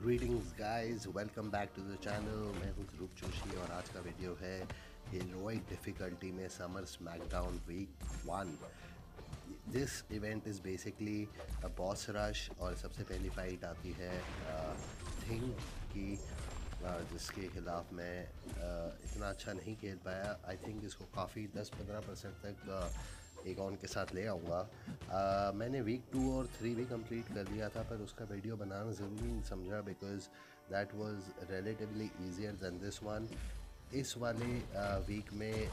Greetings guys, welcome back to the channel. मैं हूं ध्रुव जोशी और आज का वीडियो है हीरोइक डिफ़िकल्टी में summer smackdown week 1। This event is basically a boss rush और सबसे पहली फ़ाइट आती है थिंग की, जिसके ख़िलाफ़ मैं इतना अच्छा नहीं खेल पाया। आई थिंक इसको काफ़ी 10-15% तक एगॉन के साथ ले आऊँगा। मैंने वीक 2 और 3 भी कंप्लीट कर लिया था, पर उसका वीडियो बनाना ज़रूरी नहीं समझा because that was relatively easier than this one. इस वाले वीक में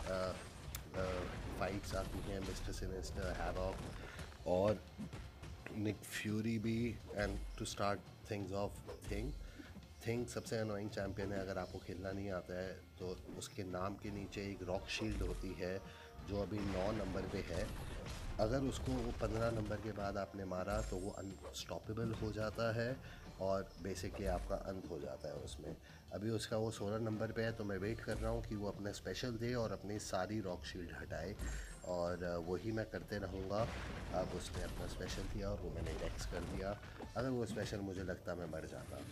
फाइट्स आती हैं मिस्टर सिनिस्टर, हैवॉक और निक फ्यूरी भी। And to start things off, thing सबसे अनोइंग चैम्पियन है। अगर आपको खेलना नहीं आता है तो उसके नाम के नीचे एक रॉक शील्ड होती है जो अभी 9 नंबर पे है। अगर उसको वो 15 नंबर के बाद आपने मारा तो वो अनस्टॉपेबल हो जाता है और बेसिकली आपका अंत हो जाता है उसमें। अभी उसका वो 16 नंबर पे है, तो मैं वेट कर रहा हूँ कि वो अपना स्पेशल दे और अपनी सारी रॉक शील्ड हटाए, और वही मैं करते रहूँगा। अब उसने अपना स्पेशल दिया और वो मैंने डेक्स कर दिया। अगर वो स्पेशल मुझे लगता मैं मर जाता।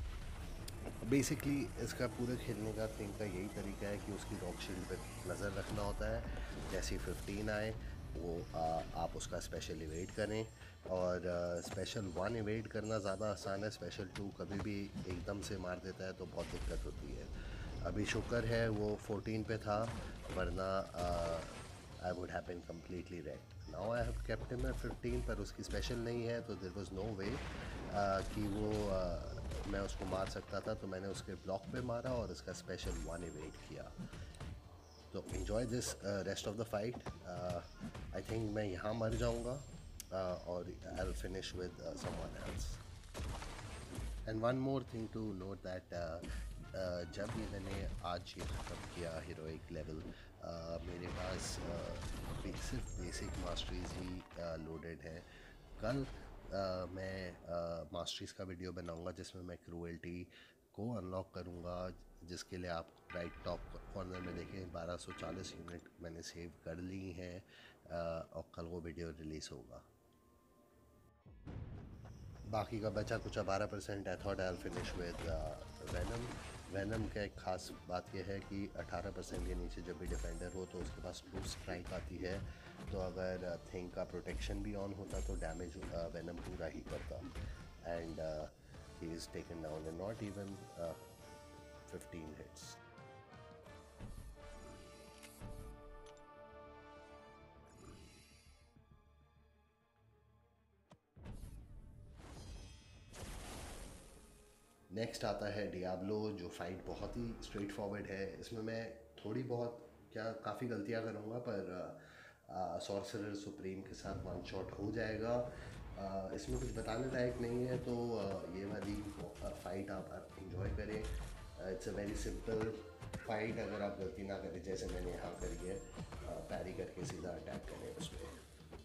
बेसिकली इसका पूरे खेलने का थिंग का यही तरीका है कि उसकी रॉक शील्ड पे नज़र रखना होता है। जैसे 15 आए वो आप उसका स्पेशल इवेट करें, और स्पेशल 1 इवेट करना ज़्यादा आसान है। स्पेशल 2 कभी भी एकदम से मार देता है तो बहुत दिक्कत होती है। अभी शुक्र है वो 14 पे था, वरना I would have been completely wrecked. Now I have kept him at 15, पर उसकी स्पेशल नहीं है तो देयर वाज नो वे कि वो मैं उसको मार सकता था। तो मैंने उसके ब्लॉक पे मारा और उसका स्पेशल 1 इवेट किया। तो enjoy this rest of the fight. I think मैं यहाँ मर जाऊँगा और I will finish with someone else. And one more thing to note that जब ये मैंने आज ये ख़त्म किया हीरोइक लेवल, मेरे पास सिर्फ बेसिक मास्टरीज ही लोडेड हैं। कल मैं मास्टरीज का वीडियो बनाऊंगा जिसमें मैं क्रूएल्टी को अनलॉक करूंगा, जिसके लिए आप राइट टॉप कॉर्नर में देखें 1240 यूनिट मैंने सेव कर ली हैं, और कल वो वीडियो रिलीज़ होगा। बाकी का बचा कुछ 12% है। Thought I finish with Venom. Venom का एक ख़ास बात यह है कि 18% के नीचे जब भी डिफेंडर हो तो उसके पास ट्रू स्ट्राइक आती है। तो अगर थिंग का प्रोटेक्शन भी ऑन होता तो डैमेज वैनम पूरा ही करता। And he is taken down in not even 15 hits. Next आता है डियाब्लो, जो फाइट बहुत ही स्ट्रेट फॉरवर्ड है। इसमें मैं थोड़ी बहुत क्या काफ़ी गलतियां करूँगा, पर सॉर्सरर सुप्रीम के साथ वन शॉट हो जाएगा। इसमें कुछ बताने लायक नहीं है, तो ये वाली फ़ाइट आप इंजॉय करें। It's a very simple fight. अगर आप गलती ना करें जैसे मैंने यहाँ करी है, पैरी करके सीधा अटैक करें उस पर।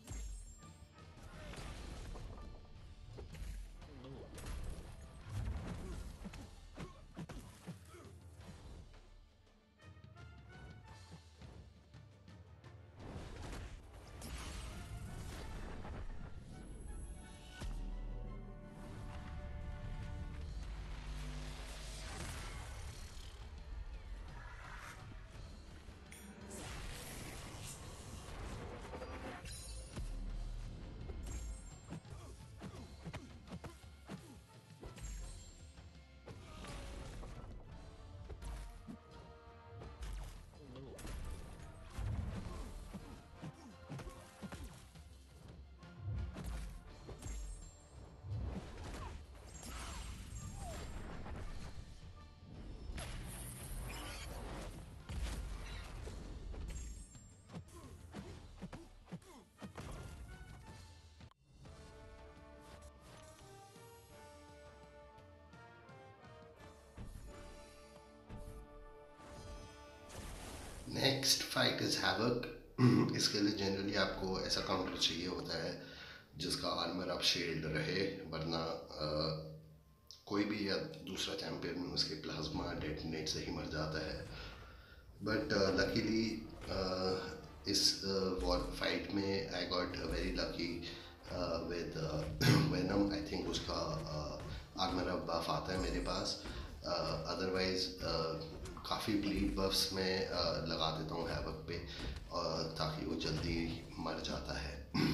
Next fight is Havok. इसके लिए जनरली आपको ऐसा काउंटर चाहिए होता है जिसका आर्मर अप शील्ड रहे, वरना कोई भी या दूसरा चैम्पियन उसके प्लाज्मा डेटोनेट से ही मर जाता है। बट लकीली इस वॉर फाइट में I got very lucky with Venom. I think उसका आर्मर अप बफ आता है मेरे पास। अदरवाइज़ काफ़ी ब्लीड बफ्स में लगा देता हूँ हैवक पे, ताकि वो जल्दी मर जाता है।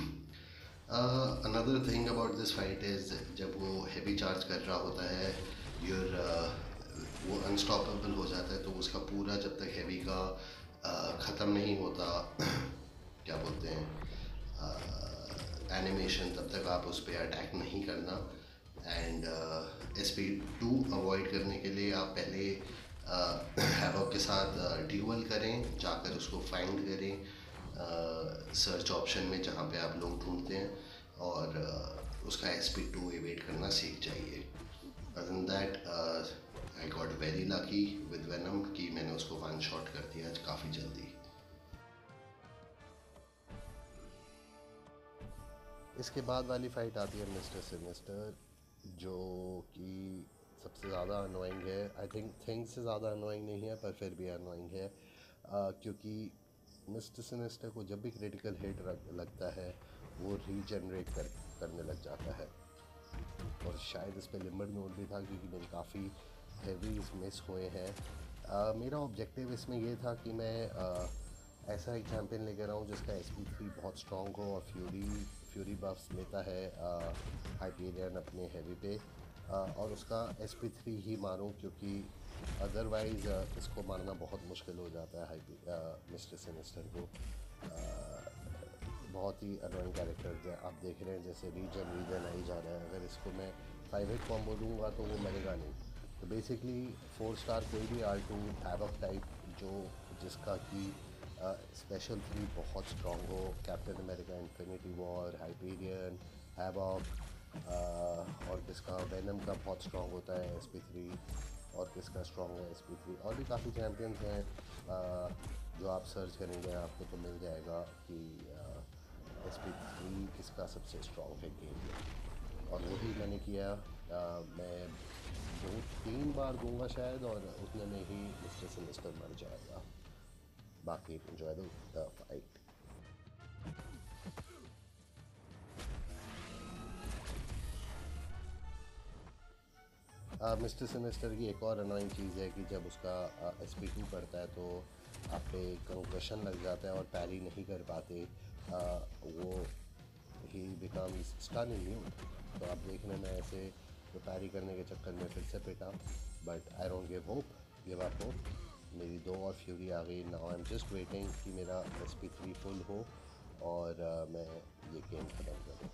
Another thing about this fight is, जब वो हैवी चार्ज कर रहा होता है, योर वो अनस्टॉपेबल हो जाता है, तो उसका पूरा जब तक हैवी का ख़त्म नहीं होता क्या बोलते हैं एनिमेशन, तब तक आप उस पर अटैक नहीं करना। एंड SP2 अवॉइड करने के लिए आप पहले हैवॉक के साथ ड्यूअल करें, जाकर उसको फाइंड करें सर्च ऑप्शन में जहाँ पे आप लोग ढूंढते हैं, और उसका SP2 एवेट करना सीख जाइए। Other than that I got very lucky with Venom कि मैंने उसको वन शॉट कर दिया काफ़ी जल्दी। इसके बाद वाली फ़ाइट आती है मिस्टर सिनिस्टर, जो कि सबसे ज़्यादा अनोइंग है। आई थिंक से ज़्यादा अनोइंग नहीं है, पर फिर भी अनोइंग है, क्योंकि मिस्टर सिनिस्टर को जब भी क्रिटिकल हिट लगता है वो रीजनरेट करने लग जाता है। और शायद इस पर लिमिट नोट भी था, क्योंकि मेरे काफ़ी हैवीज मिस हुए हैं। मेरा ऑब्जेक्टिव इसमें ये था कि मैं ऐसा एक चैम्पियन लेकर आऊँ जिसका SP3 बहुत स्ट्रॉन्ग हो, और फ्यूरी बफ्स लेता है हाइपीरियन अपने हैवी पे, और उसका SP3 ही मारूं, क्योंकि अदरवाइज़ इसको मारना बहुत मुश्किल हो जाता है मिस्टर सिनिस्टर को। बहुत ही अनोइंग कैरेक्टर्स हैं, आप देख रहे हैं जैसे रीजन आई जा रहा है। अगर इसको मैं 5 हिट कॉम्बो दूंगा तो वो मरेगा नहीं। तो बेसिकली 4 स्टार कोई भी R2 हैवक टाइप, जिसका कि स्पेशल 3 बहुत स्ट्रॉन्ग हो, Captain America Infinity War, Hyperion, Havok, और किसका वेनम का बहुत स्ट्रॉन्ग होता है SP3, और किसका स्ट्रॉन्ग है SP3, और भी काफ़ी चैम्पियंस हैं जो आप सर्च करेंगे आपको तो मिल जाएगा कि SP3 किसका सबसे स्ट्रॉन्ग है गेम में। और वही मैंने किया। मैं 2-3 बार दूंगा शायद, और उतने में ही मिस्टर सिनिस्टर मर जाएगा। बाकी enjoy the fight. Mister Sinister की एक और अनोइंग चीज़ है कि जब उसका SP2 पड़ता है तो आप पे कंकशन लग जाता है और पैरी नहीं कर पाते। वो he becomes stun in you. तो आप देखने में ऐसे तो पैरी करने के चक्कर में फिर से पिटा, but I don't give up hope. मेरी 2 और फ्यूरी आ गई। Now I am just waiting कि मेरा SP3 फुल हो और मैं ये गेम ख़त्म करूँ।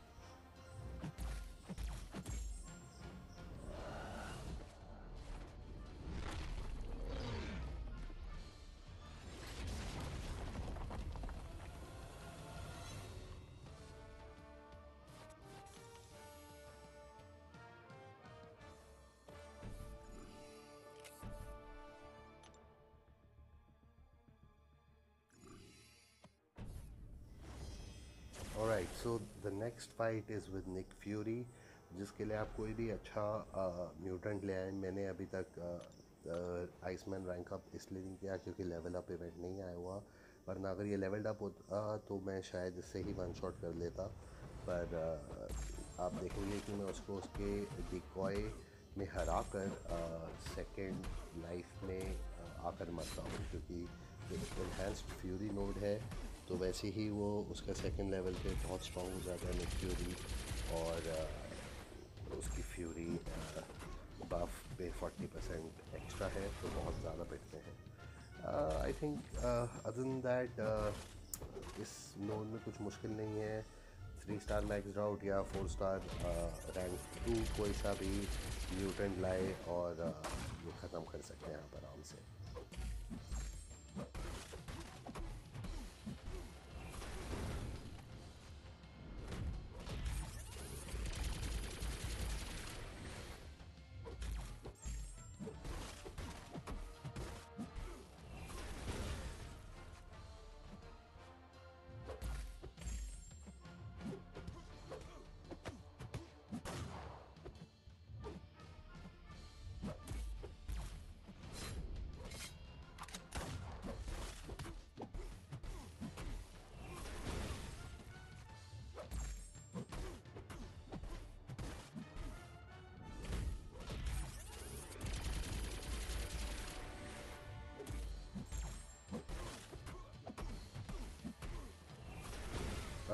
Alright, so the next fight is with Nick Fury, जिसके लिए आप कोई भी अच्छा म्यूटेंट ले आए। मैंने अभी तक आइसमैन रैंक अप इसलिए नहीं किया क्योंकि लेवल अप इवेंट नहीं आया हुआ, वरना अगर ये लेवल्ड अप होता तो मैं शायद इससे ही वन शॉट कर लेता। पर आप देखेंगे कि मैं उसको उसके डिकॉय में हरा कर सेकेंड लाइफ में आकर मरता हूँ, क्योंकि इन्हेंस्ड फ्यूरी नोड है, तो वैसे ही वो उसका सेकंड लेवल पे बहुत स्ट्रॉन्ग हो जाता है निक फ्यूरी, और उसकी फ्यूरी बफ पे 40% एक्स्ट्रा है, तो बहुत ज़्यादा पिटते हैं। I think other than that इस नोड में कुछ मुश्किल नहीं है। 3 स्टार मैक्स आउट या 4 स्टार रैंक 2 कोई सा भी म्यूटेंट लाए और ये ख़त्म कर सकते हैं आप आराम से।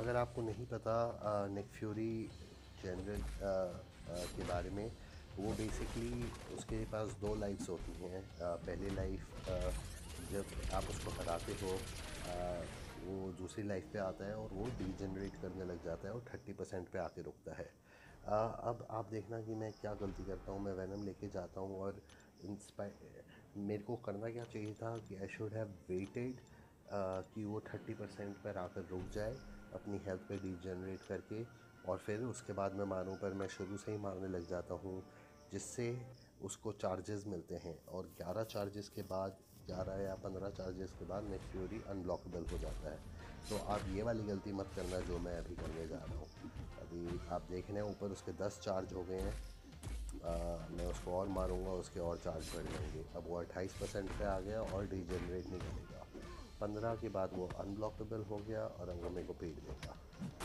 अगर आपको नहीं पता निक फ्यूरी जनरल के बारे में, वो बेसिकली उसके पास दो लाइफ्स होती हैं। पहली लाइफ जब आप उसको हराते हो, वो दूसरी लाइफ पे आता है और वो डीजनरेट करने लग जाता है और 30% पे आके रुकता है। अब आप देखना कि मैं क्या गलती करता हूँ। मैं वैनम लेके जाता हूँ और मेरे को करना क्या चाहिए था कि आई शुड हैव वेटेड कि वो 30% पर आकर रुक जाए अपनी हेल्थ पे डीजनरेट करके, और फिर उसके बाद मैं मारूं। पर मैं शुरू से ही मारने लग जाता हूँ, जिससे उसको चार्जेस मिलते हैं, और 11 चार्जेस के बाद, 11 या 15 चार्जेस के बाद नेक्स्ट फ्यूरी अनब्लॉकेबल हो जाता है। तो आप ये वाली गलती मत करना जो मैं अभी करने जा रहा हूँ। अभी आप देख रहे हैं ऊपर उसके 10 चार्ज हो गए हैं। मैं उसको और मारूंगा, उसके और चार्ज बढ़ जाएंगे। अब वो 28% पे आ गया और डीजनरेट नहीं करेगा। 15 के बाद वो अनब्लॉकेबल हो गया और अब वो मेरे को पीट देगा।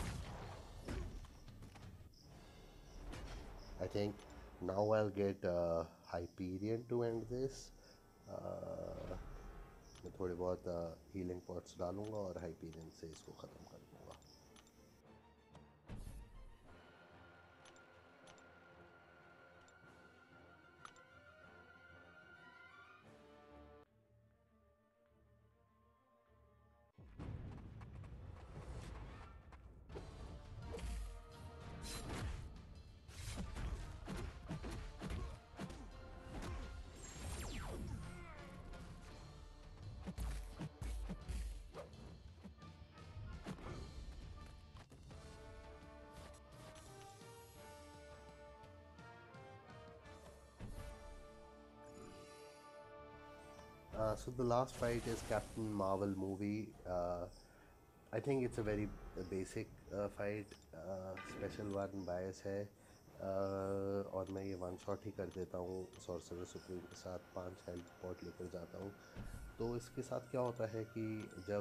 I think now I'll get Hyperion to end this. मैं थोड़े बहुत हीलिंग पॉट्स डालूंगा और हाइपीरियन से इसको ख़त्म कर दूंगा। So the last fight is Captain Marvel movie. I think it's a very basic fight. Special one bias है, और मैं ये वन शॉट ही कर देता हूँ। सॉर्सरर सुप्रीम के साथ 5 हेल्थ पॉट लेकर जाता हूँ। तो इसके साथ क्या होता है कि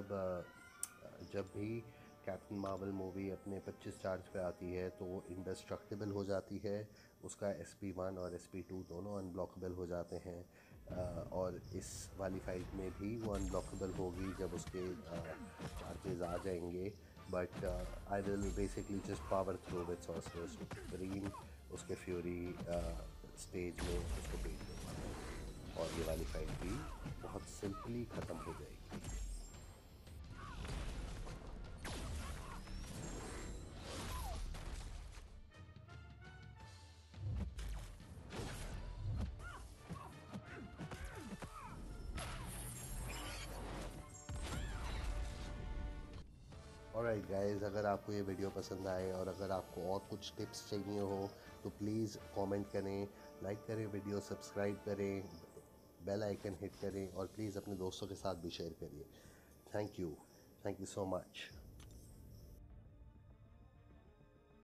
जब भी कैप्टन मार्वल मूवी अपने 25 चार्ज पे आती है तो वो इंडेस्ट्रक्टिबल हो जाती है। उसका SP1 और SP2 दोनों अनब्लॉकेबल हो जाते हैं। और इस वाली फाइट में भी वो अनब्लॉकेबल होगी जब उसके चार्जेस आ जाएंगे। But I will basically just power through with Sorcerer Supreme उसके फ्यूरी स्टेज में उसको बीट दूंगा, और ये वाली फाइट भी बहुत सिंपली ख़त्म हो जाएगी। ऑलराइट गाइस, अगर आपको ये वीडियो पसंद आए और अगर आपको और कुछ टिप्स चाहिए हो तो प्लीज़ कमेंट करें, लाइक करें वीडियो, सब्सक्राइब करें, बेल आइकन हिट करें, और प्लीज़ अपने दोस्तों के साथ भी शेयर करिए। Thank you so much.